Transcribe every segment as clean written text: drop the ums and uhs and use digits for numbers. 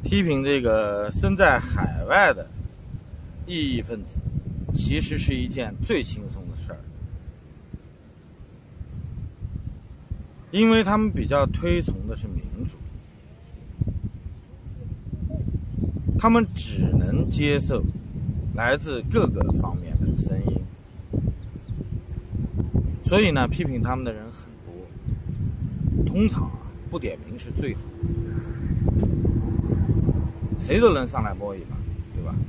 批评这个身在海外的异议分子，其实是一件最轻松的事儿，因为他们比较推崇的是民主，他们只能接受来自各个方面的声音，所以呢，批评他们的人很多。通常不点名是最好，谁都能上来摸一把，对吧？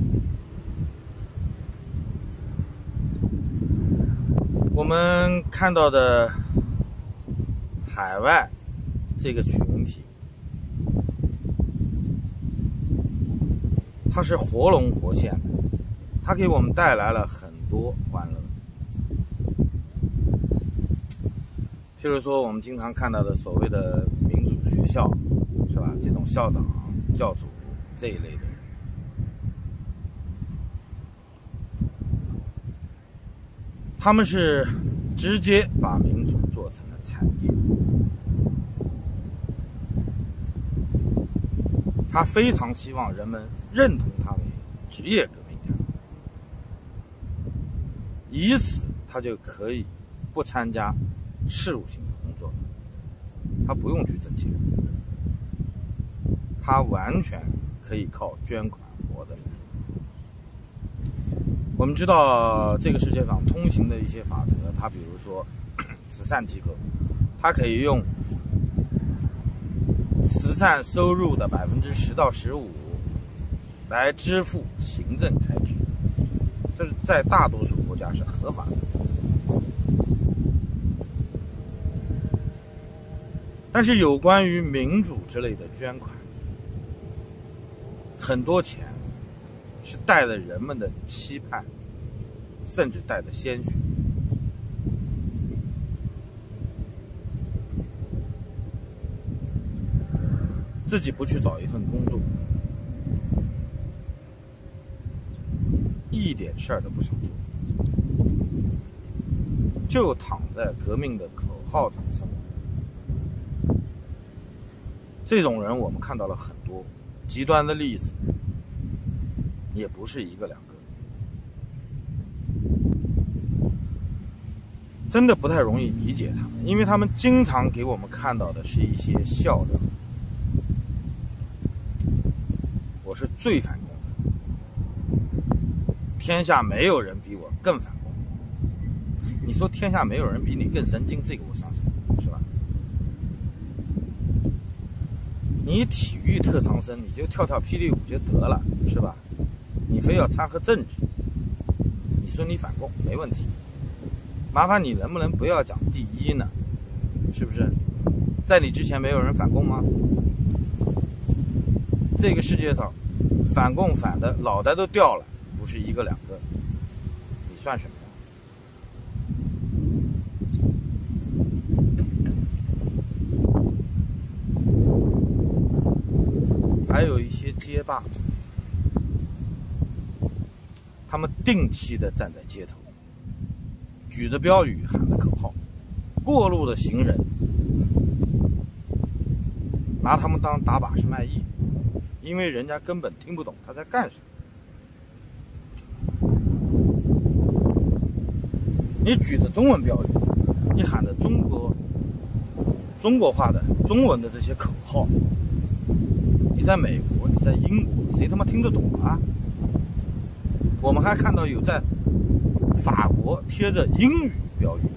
我们看到的海外这个群体，它是活龙活现的，它给我们带来了很多欢乐。譬如说，我们经常看到的所谓的民主学校，是吧？这种校长、教主这一类的人，他们是直接把民主做成了产业。他非常希望人们认同他为职业革命家，以此他就可以不参加事务性的工作，他不用去挣钱，他完全可以靠捐款活着。我们知道这个世界上通行的一些法则，它比如说慈善机构，它可以用慈善收入的10%到15%来支付行政开支，这是在大多数国家是合法的。但是有关于民主之类的捐款，很多钱是带着人们的期盼，甚至带着鲜血。自己不去找一份工作，一点事儿都不想做，就躺在革命的口号上生活。这种人我们看到了很多，极端的例子也不是一个两个，真的不太容易理解他们，因为他们经常给我们看到的是一些笑料。我是最反共的，天下没有人比我更反共。你说天下没有人比你更神经，这个我相信，是吧？你体育特长生，你就跳跳霹雳舞就得了，是吧？你非要掺和政治，你说你反共没问题，麻烦你能不能不要讲第一呢？是不是？在你之前没有人反共吗？这个世界上反共反的脑袋都掉了，不是一个两个，你算什么呀？还有一些街霸，他们定期的站在街头，举着标语，喊着口号，过路的行人拿他们当打把式卖艺，因为人家根本听不懂他在干什么。你举着中文标语，你喊着中国话的中文的这些口号，你在美国，你在英国，谁他妈听得懂啊？我们还看到有在法国贴着英语标语的，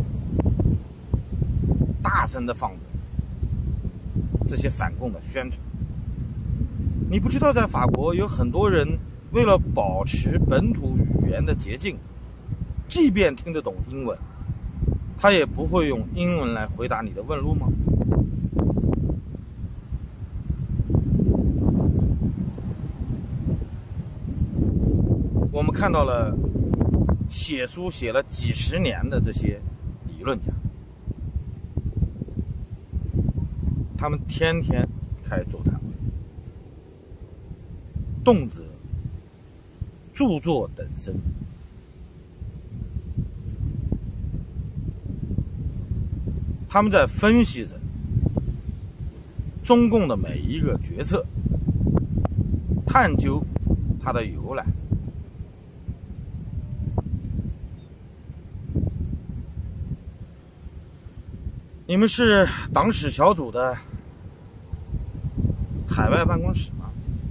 大声的放着这些反共的宣传。你不知道在法国有很多人为了保持本土语言的捷径，即便听得懂英文，他也不会用英文来回答你的问路吗？我们看到了写书写了几十年的这些理论家，他们天天开座谈会，动辄著作等身，他们在分析着中共的每一个决策， 探究它的由来。你们是党史小组的海外办公室吗？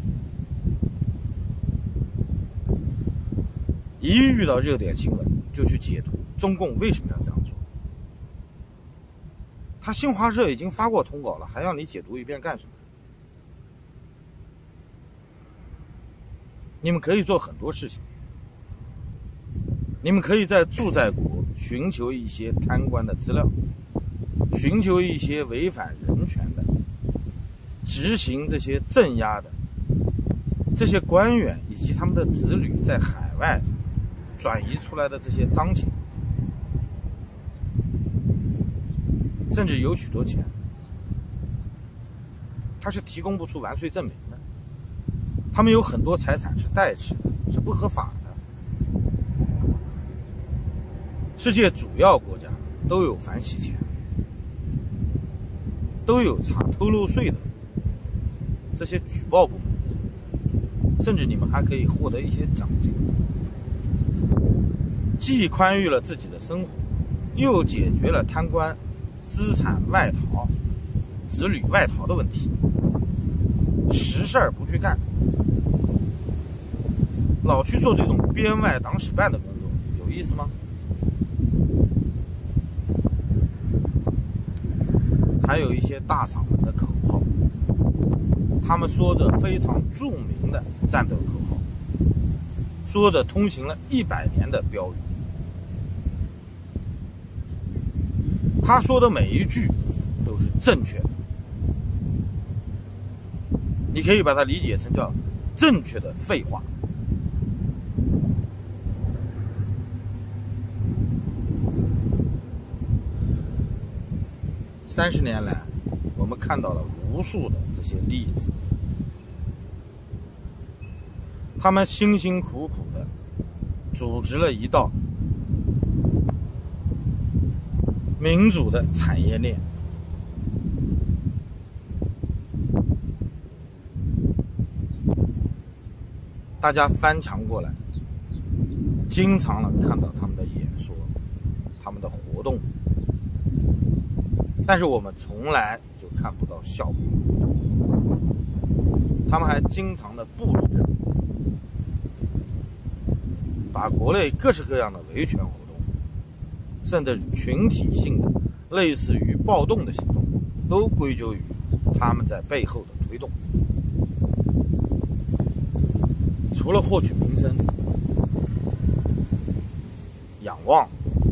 一遇到热点新闻就去解读中共为什么要这样做？他新华社已经发过通稿了，还要你解读一遍干什么？你们可以做很多事情，你们可以在驻在国寻求一些贪官的资料，寻求一些违反人权的、执行这些镇压的这些官员以及他们的子女在海外转移出来的这些赃钱，甚至有许多钱他是提供不出完税证明的，他们有很多财产是代持的，是不合法的。世界主要国家都有反洗钱，都有查偷漏税的这些举报部门，甚至你们还可以获得一些奖金，既宽裕了自己的生活，又解决了贪官资产外逃、子女外逃的问题。实事儿不去干，老去做这种编外党史办的工作，有意思吗？还有一些大厂们的口号，他们说着非常著名的战斗口号，说着通行了100年的标语，他说的每一句都是正确的，你可以把它理解成叫正确的废话。30年来，我们看到了无数的这些例子，他们辛辛苦苦的组织了一道民主的产业链，大家翻墙过来，经常能看到他们的演说、他们的活动，但是我们从来就看不到效果。他们还经常的布置着，把国内各式各样的维权活动，甚至群体性的类似于暴动的行动，都归咎于他们在背后的推动。除了获取名声、仰望，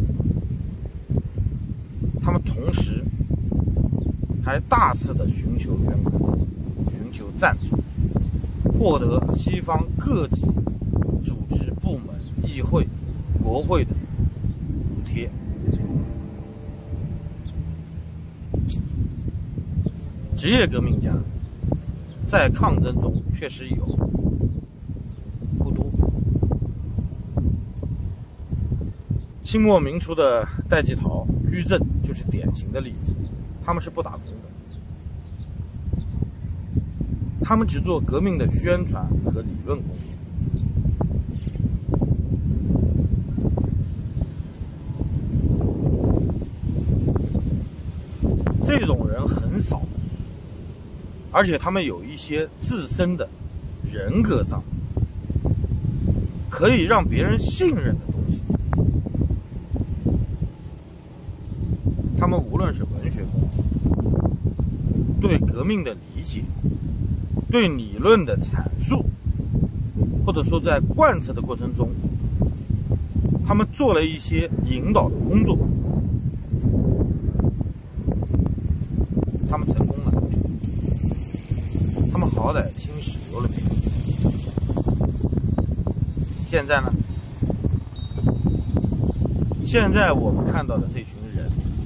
他们同时还大肆的寻求捐款、寻求赞助，获得西方各级组织、部门、议会、国会的补贴。职业革命家在抗争中确实有，不多。清末民初的戴季陶、居正就是典型的例子，他们是不打工的，他们只做革命的宣传和理论工作。这种人很少，而且他们有一些自身的人格上可以让别人信任的东西。他们无论是文学功底、对革命的理解、对理论的阐述，或者说在贯彻的过程中，他们做了一些引导的工作，他们成功了，他们好歹青史留了名。现在呢？现在我们看到的这群人，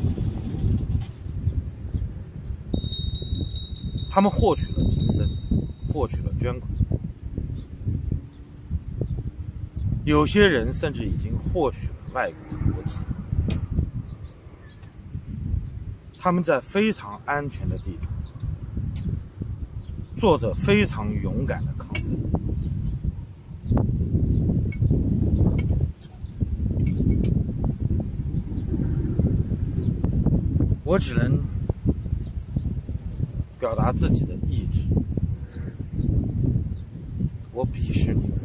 他们获取了名声，获取了捐款，有些人甚至已经获取了外国国籍。他们在非常安全的地方，做着非常勇敢的抗争。 我只能表达自己的意志，我鄙视你们。